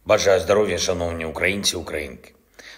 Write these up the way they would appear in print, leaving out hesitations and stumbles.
Бажаю здоров'я, шановні українці і українки.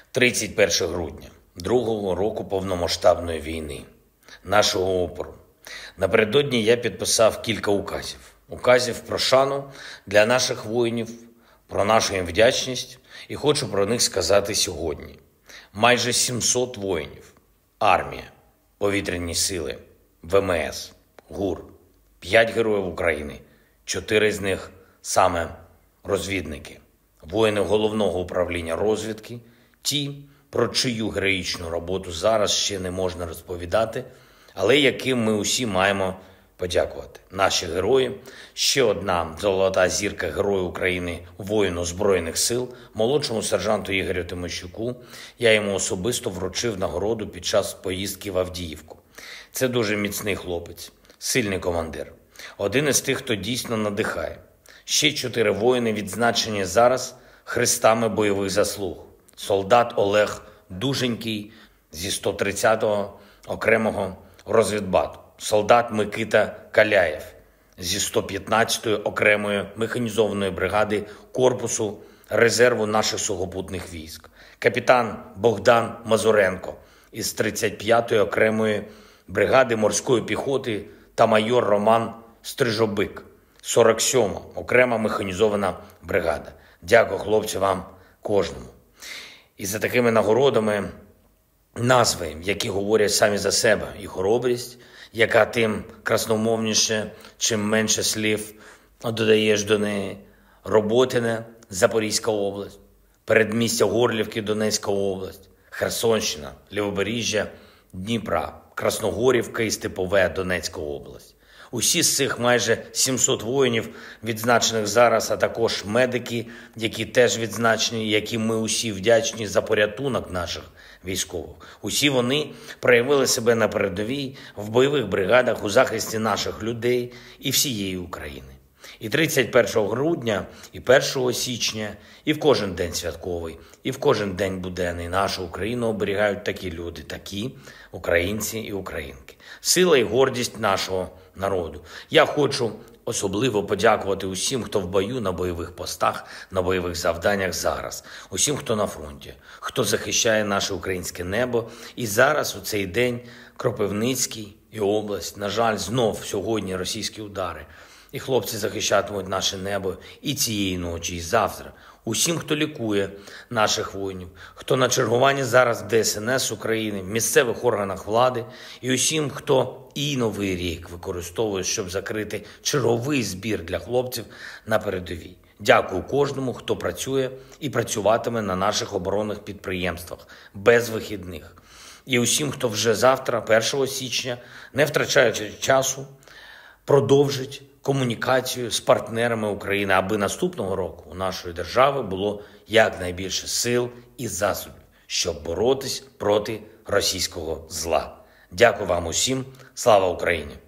31 грудня, другого року повномасштабної війни, нашого опору. Напередодні я підписав кілька указів. Указів про шану для наших воїнів, про нашу їм вдячність, і хочу про них сказати сьогодні. Майже 700 воїнів, армія, повітряні сили, ВМС, ГУР, 5 героїв України, 4 з них саме розвідники, воїни Головного управління розвідки, ті, про чию героїчну роботу зараз ще не можна розповідати, але яким ми усі маємо подякувати. Наші герої, ще одна золота зірка Героя України, воїну Збройних сил, молодшому сержанту Ігорю Тимощуку. Я йому особисто вручив нагороду під час поїздки в Авдіївку. Це дуже міцний хлопець, сильний командир. Один із тих, хто дійсно надихає. Ще 4 воїни відзначені зараз хрестами бойових заслуг. Солдат Олег Дуженький зі 130-го окремого розвідбату. Солдат Микита Каляєв зі 115-ї окремої механізованої бригади корпусу резерву наших сухопутних військ. Капітан Богдан Мазуренко із 35-ї окремої бригади морської піхоти та майор Роман Стрижобик, 47-ма окрема механізована бригада. Дякую, хлопці, вам кожному. І за такими нагородами назви, які говорять самі за себе, і хоробрість, яка тим красномовніше, чим менше слів додаєш до неї. Роботине, Запорізька область, передмістя Горлівки, Донецька область, Херсонщина, Лівобережжя, Дніпра, Красногорівка і Степове, Донецька область. Усі з цих майже 700 воїнів, відзначених зараз, а також медики, які теж відзначені, яким ми усі вдячні за порятунок наших військових. Усі вони проявили себе на передовій, в бойових бригадах, у захисті наших людей і всієї України. І 31 грудня, і 1 січня, і в кожен день святковий, і в кожен день буденний нашу Україну оберігають такі люди, такі українці і українки. Сила і гордість нашого народу. Я хочу особливо подякувати усім, хто в бою на бойових постах, на бойових завданнях зараз. Усім, хто на фронті, хто захищає наше українське небо. І зараз, у цей день, Кропивницький і область, на жаль, знов сьогодні російські удари. І хлопці захищатимуть наше небо і цієї ночі, і завтра. Усім, хто лікує наших воїнів, хто на чергуванні зараз в ДСНС України, в місцевих органах влади, і усім, хто і Новий рік використовує, щоб закрити черговий збір для хлопців на передовій. Дякую кожному, хто працює і працюватиме на наших оборонних підприємствах без вихідних. І усім, хто вже завтра, 1 січня, не втрачаючи часу, продовжить комунікацію з партнерами України, аби наступного року у нашої держави було якнайбільше сил і засобів, щоб боротись проти російського зла. Дякую вам усім. Слава Україні!